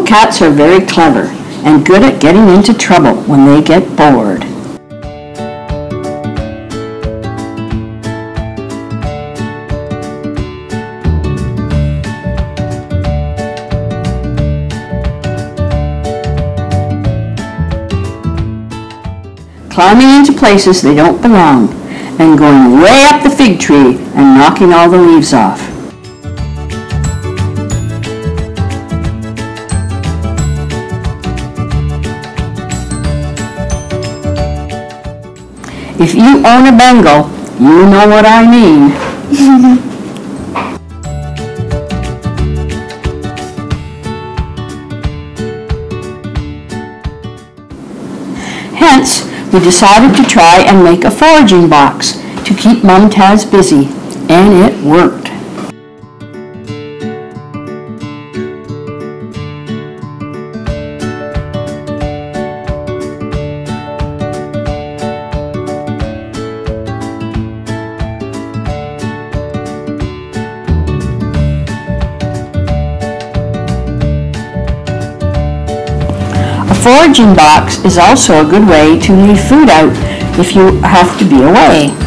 cats are very clever and good at getting into trouble when they get bored. Climbing into places they don't belong, and going way up the fig tree and knocking all the leaves off. If you own a Bengal, you know what I mean. Hence, we decided to try and make a foraging box to keep Mum Taz busy, and it worked. A foraging box is also a good way to leave food out if you have to be away.